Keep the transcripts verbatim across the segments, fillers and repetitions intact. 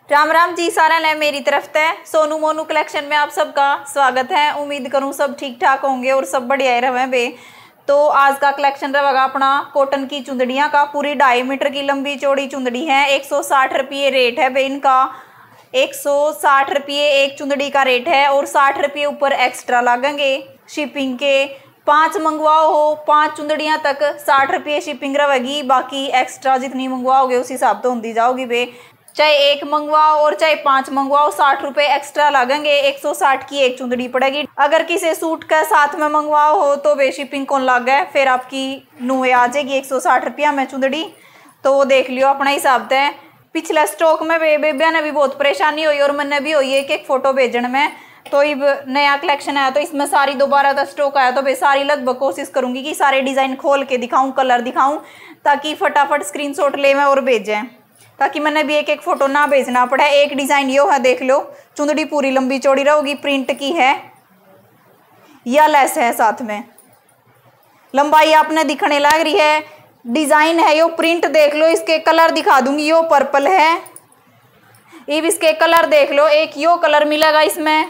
राम राम जी सारा ने मेरी तरफ से सोनू मोनू कलेक्शन में आप सबका स्वागत है। उम्मीद करूं सब ठीक ठाक होंगे और सब बढ़िया ही रहे बे। तो आज का कलेक्शन रहेगा अपना कॉटन की चुंदड़ियाँ का। पूरी ढाई मीटर की लंबी चौड़ी चुंदड़ी है। एक सौ साठ रुपये रेट है बे इनका। एक सौ साठ रुपये एक चुंदड़ी का रेट है और साठ रुपये ऊपर एक्स्ट्रा लगेंगे शिपिंग के। पांच मंगवाओ हो पांच चुंदड़ियाँ तक साठ रुपये शिपिंग रहेगी। बाकी एक्स्ट्रा जितनी मंगवाओगे उस हिसाब तो होती जाओगी बे। चाहे एक मंगवाओ और चाहे पांच मंगवाओ साठ रुपए एक्स्ट्रा लगेंगे। एक सौ साठ की एक चुंदड़ी पड़ेगी। अगर किसी सूट का साथ में मंगवाओ हो तो बे शिपिंग कौन लागे, फिर आपकी नुए आ जाएगी एक सौ साठ रुपया में चुंदड़ी। तो वो देख लियो अपना हिसाब से। पिछले स्टॉक में बे बेबिया ने भी बहुत परेशानी हुई और मैंने भी हुई एक एक फोटो भेजने में। तो अब नया कलेक्शन आया तो इसमें सारी दोबारा का स्टॉक आया तो बे सारी लगभग कोशिश करूंगी कि सारे डिजाइन खोल के दिखाऊं, कलर दिखाऊं, ताकि फटाफट स्क्रीनशॉट ले मैं और भेजें, ताकि मैंने भी एक एक फोटो ना भेजना पड़े। एक डिजाइन यो है, देख लो, चुंदड़ी पूरी लंबी चौड़ी रहेगी, प्रिंट की है या लेस है साथ में। लंबाई आपने दिखने लग रही है। डिजाइन है यो, प्रिंट देख लो। इसके कलर दिखा दूंगी। यो पर्पल है। अब इसके कलर देख लो। एक यो कलर मिलेगा इसमें,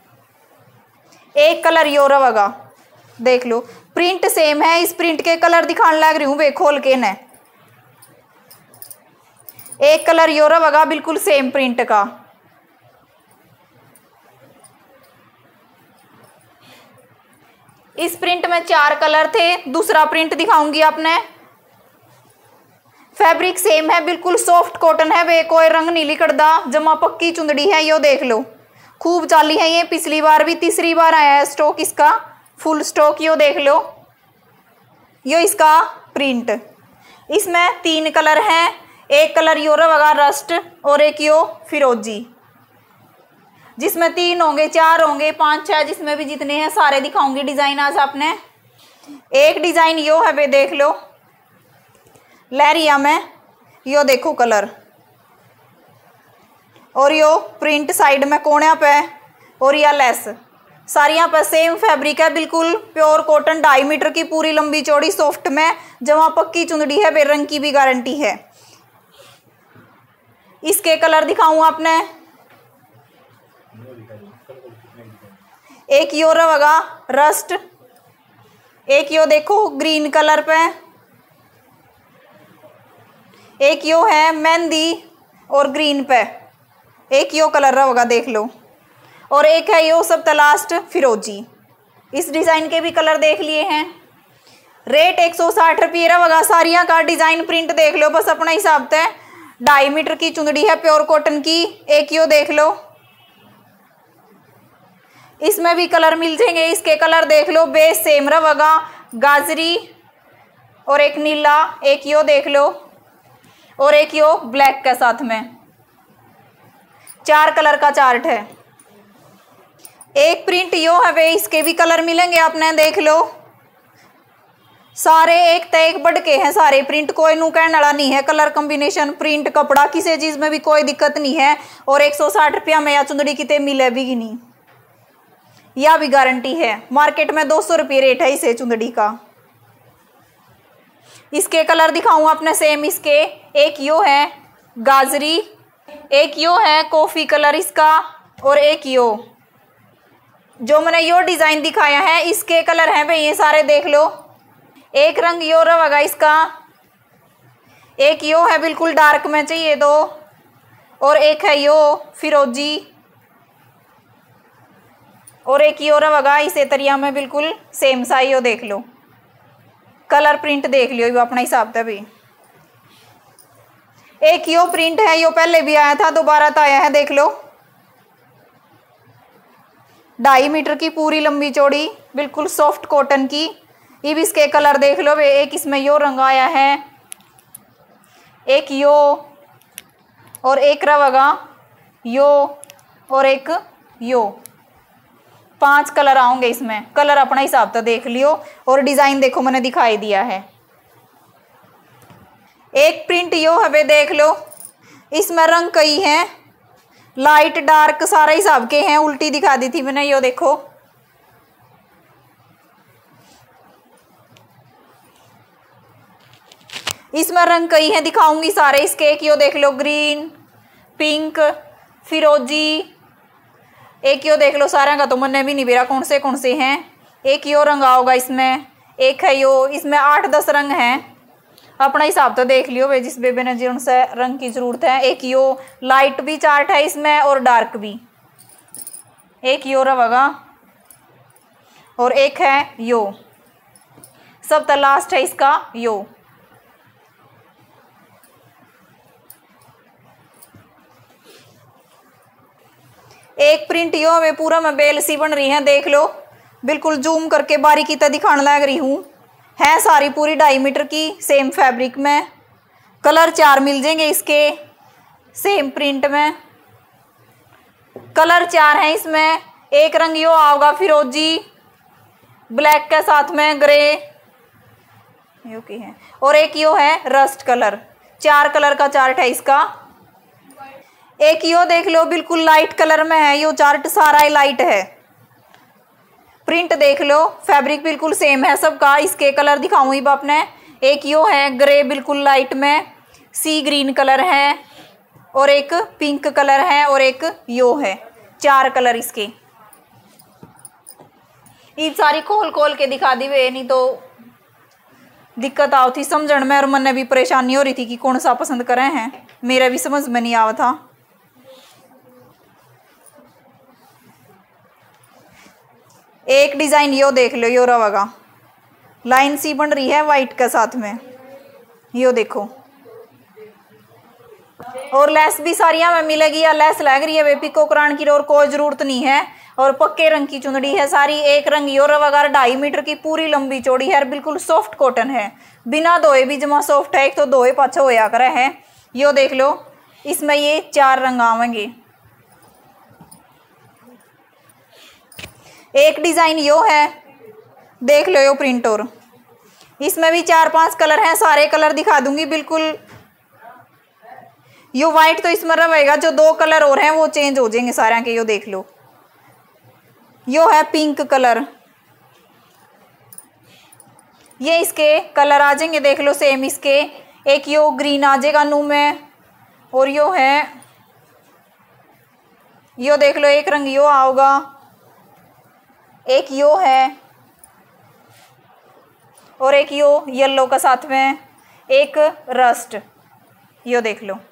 एक कलर यो रहेगा, देख लो। प्रिंट सेम है। इस प्रिंट के कलर दिखाने लग रही हूँ वे खोल के न। एक कलर यो रहेगा बिल्कुल सेम प्रिंट का। इस प्रिंट में चार कलर थे। दूसरा प्रिंट दिखाऊंगी आपने। फैब्रिक सेम है, बिल्कुल सॉफ्ट कॉटन है वे, कोई रंग नहीं लिकड़दा, जमा पक्की चुंदड़ी है। यो देख लो, खूब चाली है ये। पिछली बार भी तीसरी बार आया है स्टॉक इसका, फुल स्टॉक। यो देख लो, यो इसका प्रिंट। इसमें तीन कलर हैं। एक कलर यो रहेगा रस्ट और एक यो फिरोजी। जिसमें तीन होंगे, चार होंगे, पांच छह, जिसमें भी जितने हैं सारे दिखाऊंगी डिजाइन आज आपने। एक डिजाइन यो है वे, देख लो, लहरिया में। यो देखो कलर और यो प्रिंट साइड में कोने पे और या लेस। सारियां पर सेम फैब्रिक है, बिल्कुल प्योर कॉटन, ढाई मीटर की पूरी लंबी चौड़ी सॉफ्ट में जमा पक्की चुंदड़ी है। बेरंग की भी गारंटी है। इसके कलर दिखाऊं आपने। एक यो रहेगा रस्ट, एक यो देखो ग्रीन कलर पे, एक यो है मेहंदी और ग्रीन पे, एक यो कलर रहेगा, देख लो, और एक है यो सब लास्ट फिरोजी। इस डिजाइन के भी कलर देख लिए हैं। रेट एक सौ साठ रुपये रहेगा सारियां का। डिजाइन प्रिंट देख लो बस अपना हिसाब से। ढाई मीटर की चुंदड़ी है प्योर कॉटन की। एक यो देख लो, इसमें भी कलर मिल जाएंगे। इसके कलर देख लो, बेस सेम रहेगा, गाजरी और एक नीला। एक यो देख लो और एक यो ब्लैक के साथ में। चार कलर का चार्ट है। एक प्रिंट यो है वे, इसके भी कलर मिलेंगे आपने, देख लो। सारे एक तय एक बढ़ के हैं सारे प्रिंट, कोई नू कहने वाला नहीं है। कलर कॉम्बिनेशन, प्रिंट, कपड़ा, किसी चीज में भी कोई दिक्कत नहीं है। और एक सौ साठ रुपया में या चुंदड़ी कितने मिले भी नहीं, या भी गारंटी है। मार्केट में दो सौ रुपये रेट है इसे चुंदड़ी का। इसके कलर दिखाऊं आपने सेम। इसके एक यो है गाजरी, एक यो है कॉफी कलर इसका, और एक यो जो मैंने यो डिजाइन दिखाया है इसके कलर हैं भाई ये सारे, देख लो। एक रंग यो रहेगा इसका, एक यो है बिल्कुल डार्क में चाहिए दो, और एक है यो फिरोजी, और एक यो रहेगा इसे तरिया में बिल्कुल सेम सा। यो देख लो, कलर प्रिंट देख लियो अपना हिसाब से भी। एक यो प्रिंट है, यो पहले भी आया था, दोबारा तो आया है, देख लो। ढाई मीटर की पूरी लंबी चौड़ी बिल्कुल सॉफ्ट कॉटन की। अब इसके कलर देख लो वे। एक इसमें यो रंग आया है, एक यो, और एक रहेगा यो, और एक यो। पांच कलर आएंगे इसमें। कलर अपना हिसाब से देख लियो। और डिजाइन देखो मैंने दिखाई दिया है। एक प्रिंट यो है वे, देख लो। इसमें रंग कई हैं, लाइट डार्क सारा हिसाब के हैं। उल्टी दिखा दी थी मैंने, यो देखो। इसमें रंग कई हैं, दिखाऊंगी सारे इसके। एक यो देख लो ग्रीन, पिंक, फिरोजी, एक यो देख लो सारा का तो मन भी नहीं बेरा कौन से कौन से हैं। एक यो रंग आओगा इसमें, एक है यो, इसमें आठ दस रंग हैं, अपना हिसाब तो देख लियो भाई जिस बेबे ने जिन से रंग की जरूरत है। एक यो लाइट भी चार्ट है इसमें और डार्क भी, एक यो रहेगा और एक है यो, सब तो लास्ट है इसका यो। एक प्रिंट यो में पूरा में बेल सी बन रही है, देख लो बिल्कुल जूम करके बारीकी तक दिखाने लग रही हूँ। है सारी पूरी ढाई मीटर की, सेम फैब्रिक में, कलर चार मिल जाएंगे इसके सेम प्रिंट में, कलर चार हैं इसमें। एक रंग यो आओगा फिरोजी, ब्लैक के साथ में ग्रे यो की है, और एक यो है रस्ट कलर। चार कलर का चार्ट है इसका। एक यो देख लो बिल्कुल लाइट कलर में है, यो चार्ट सारा ही लाइट है। प्रिंट देख लो, फैब्रिक बिल्कुल सेम है सबका। इसके कलर दिखाऊंगी आपने। एक यो है ग्रे बिल्कुल लाइट में, सी ग्रीन कलर है, और एक पिंक कलर है, और एक यो है। चार कलर इसके। ये सारी खोल खोल के दिखा दी वे, नहीं तो दिक्कत आओ थी समझण में, और मन भी परेशानी हो रही थी कि कौन सा पसंद करे हैं, मेरा भी समझ में नहीं आवा था। एक डिजाइन यो देख लो, यो रवागा लाइन सी बन रही है वाइट के साथ में, यो देखो। और लेस भी सारिया में मिलेगी, या लेस लग रही है वे पिको करान की और कोई जरूरत नहीं है। और पक्के रंग की चुंदड़ी है सारी। एक रंग यो रवागा ढाई मीटर की पूरी लंबी चौड़ी है, बिल्कुल सॉफ्ट कॉटन है, बिना धोए भी जमा सॉफ्ट है। एक तो धोए पाछा होया करे है। यो देख लो, इसमें ये चार रंग आवेंगे। एक डिजाइन यो है, देख लो यो प्रिंट, और इसमें भी चार पांच कलर हैं, सारे कलर दिखा दूंगी बिल्कुल। यो वाइट तो इसमें रहेगा, जो दो कलर और हैं वो चेंज हो जाएंगे सारे के। यो देख लो, यो है पिंक कलर, ये इसके कलर आ जाएंगे, देख लो सेम इसके। एक यो ग्रीन आ जाएगा नू में, और यो है यो देख लो, एक रंग यो आओगा, एक यो है, और एक यो येलो का साथ में, एक रस्ट, यो देख लो।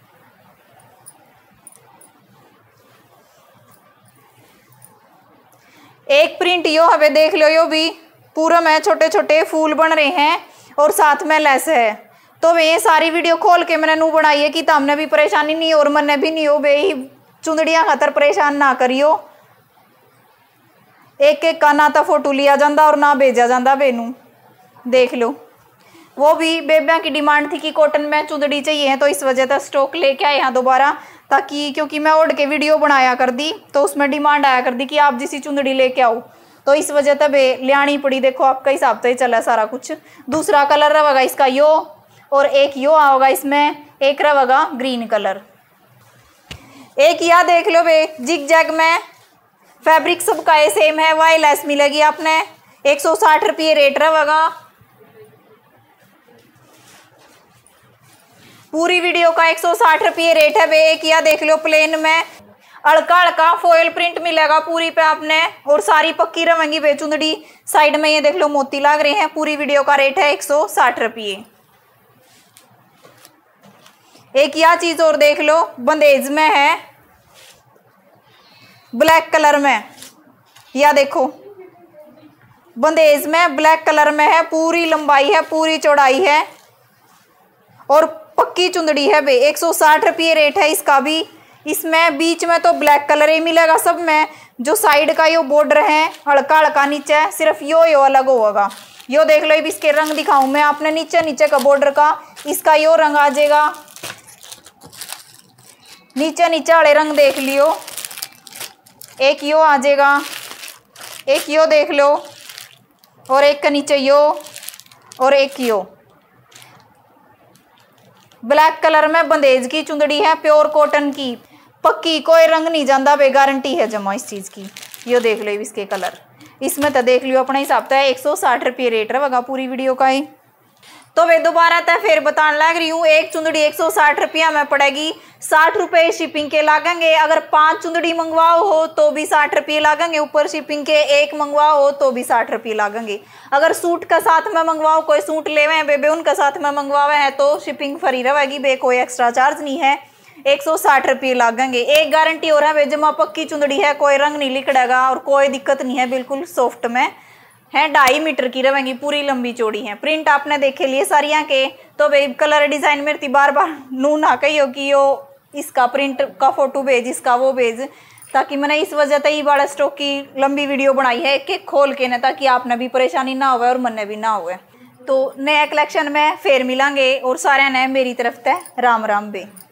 एक प्रिंट यो हवे, देख लो, यो भी पूरा में छोटे छोटे फूल बन रहे हैं और साथ में लेस है। तो वे ये सारी वीडियो खोल के मैंने नू बनाई है कि तमने भी परेशानी नहीं और मन्ने भी नहीं हो, बे ही चुंदड़ियां खातर परेशान ना करियो। एक एक का ना तो फोटो लिया जाता और ना भेजा जाता बेनू, देख लो। वो भी बेबिया की डिमांड थी कि कॉटन में चुंदड़ी चाहिए है, तो इस वजह से स्टॉक लेके आए यहाँ दोबारा, ताकि क्योंकि मैं ओढ़ के वीडियो बनाया कर दी तो उसमें डिमांड आया कर दी कि आप जिसी चुंदड़ी लेके आओ, तो इस वजह से बे लियानी पड़ी। देखो आपका हिसाब से ही चला सारा कुछ। दूसरा कलर रहेगा इसका यो, और एक यो आओगा इसमें, एक रहेगा ग्रीन कलर। एक या देख लो बे जिग जैग में, फैब्रिक सबका ये सेम है, वाई लेस मिलेगी आपने। एक सौ साठ रुपये रेट रहेगा। पूरी वीडियो का एक सौ साठ रुपये रेट है बे। एक या देख लो प्लेन में, अड़का अड़का फॉयल प्रिंट मिलेगा पूरी पे आपने, और सारी पक्की रहेंगी बे चुंदड़ी। साइड में ये देख लो मोती लग रहे हैं। पूरी वीडियो का रेट है एक सौ साठ रुपये। एक या चीज और देख लो, बंदेज में है, ब्लैक कलर में, या देखो बंदेज में ब्लैक कलर में है, पूरी लंबाई है, पूरी चौड़ाई है, और पक्की चुंदड़ी है बे। एक सौ साठ रुपये रेट है इसका भी। इसमें बीच में तो ब्लैक कलर ही मिलेगा सब में, जो साइड का यो बॉर्डर है हल्का हल्का नीचे, सिर्फ यो यो अलग होगा। यो देख लो, इसके रंग दिखाऊं मैं आपने। नीचे नीचे का बॉर्डर का इसका यो रंग आ जाएगा, नीचे नीचे वाले रंग देख लियो। एक यो आ जाएगा, एक यो देख लो, और एक का नीचे यो, और एक यो। ब्लैक कलर में बंदेज की चुंदड़ी है, प्योर कॉटन की, पक्की, कोई रंग नहीं जाता बे, गारंटी है जमा इस चीज की। यो देख लो इसके कलर, इसमें तो देख लियो अपने हिसाब से एक सौ साठ रुपये रेट रहेगा पूरी वीडियो का ही। तो वे दोबारा तय फिर बताने लग रही हूँ, एक चुंदड़ी एक सौ साठ रुपया में पड़ेगी, साठ रुपये शिपिंग के लागेंगे। अगर पांच चुंदड़ी मंगवाओ हो तो भी साठ रुपये लागेंगे ऊपर शिपिंग के, एक मंगवाओ हो तो भी साठ रुपये लागेंगे। अगर सूट का साथ में मंगवाओ, कोई सूट लेवे हैं बेबे उनका साथ में मंगवावे हैं तो शिपिंग फ्री रहेगी बे, कोई एक्स्ट्रा चार्ज नहीं है, एक सौ साठ रुपये लागेंगे। एक गारंटी और है बे, जमा पक्की चुंदड़ी है, कोई रंग नहीं लिकड़ेगा और कोई दिक्कत नहीं है, बिल्कुल सॉफ्ट में है, ढाई मीटर की रहेंगी, पूरी लंबी चौड़ी है। प्रिंट आपने देखे लिए सारिया के, तो भाई कलर डिजाइन मेरी बार बार नू ना कहियो कि यो इसका प्रिंट का फोटो भेज, इसका वो भेज, ताकि मैंने इस वजह से ही बड़ा स्टॉक की लंबी वीडियो बनाई है एक एक खोल के ना, ताकि आपने भी परेशानी ना हो और मन भी ना हो। तो नया कलेक्शन में फिर मिलांगे और सारे ने मेरी तरफ से राम राम बे।